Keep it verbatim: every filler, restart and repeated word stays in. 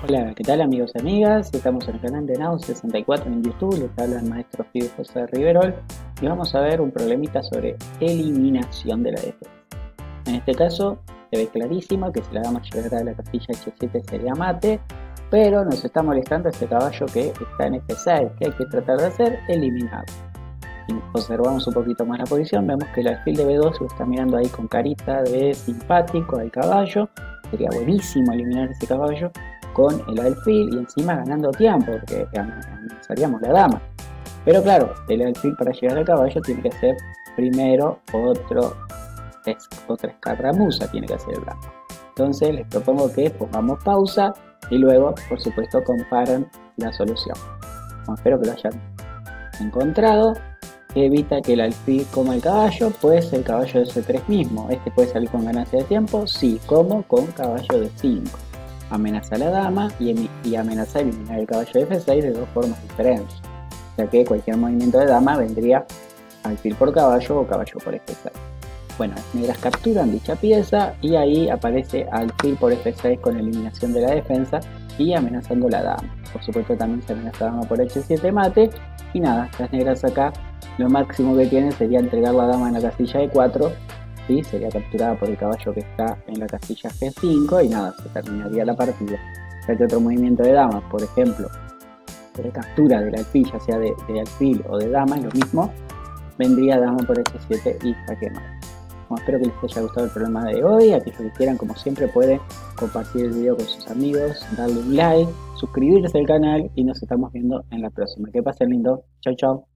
Hola, ¿qué tal amigos y amigas? Estamos en el canal de Nau sesenta y cuatro en YouTube, les habla el maestro Fidel José Riverol y vamos a ver un problemita sobre eliminación de la defensa. En este caso se ve clarísimo que si la dama llegara a la casilla H siete sería mate, pero nos está molestando este caballo que está en F seis, que hay que tratar de hacer eliminado. Si observamos un poquito más la posición, vemos que el alfil de B dos lo está mirando ahí con carita de simpático al caballo. Sería buenísimo eliminar ese caballo con el alfil y encima ganando tiempo, porque amenazaríamos la dama. Pero claro, el alfil para llegar al caballo tiene que hacer primero otro, es, otra escaramuza, tiene que hacer el blanco. Entonces les propongo que pongamos pausa y luego, por supuesto, comparan la solución. Bueno, espero que lo hayan encontrado. Que evita que el alfil coma el caballo, pues el caballo de F tres mismo. Este puede salir con ganancia de tiempo, sí, como con caballo de cinco. Amenaza a la dama y, y amenaza a eliminar el caballo de F seis de dos formas diferentes, ya que cualquier movimiento de dama vendría alfil por caballo o caballo por F seis. Bueno, las negras capturan dicha pieza y ahí aparece alfil por F seis con eliminación de la defensa y amenazando la dama. Por supuesto también se amenaza la dama por H siete mate y nada, las negras acá lo máximo que tienen sería entregar la dama en la casilla de cuatro, ¿sí? Sería capturada por el caballo que está en la casilla G cinco y nada, se terminaría la partida. Ya que otro movimiento de damas, por ejemplo, de captura del alfil, ya sea de, de alfil o de dama, es lo mismo, vendría dama por H siete y jaque mate. Bueno, espero que les haya gustado el programa de hoy. Aquellos que quieran, como siempre, pueden compartir el video con sus amigos, darle un like, suscribirse al canal y nos estamos viendo en la próxima. Que pasen lindo. Chau, chau.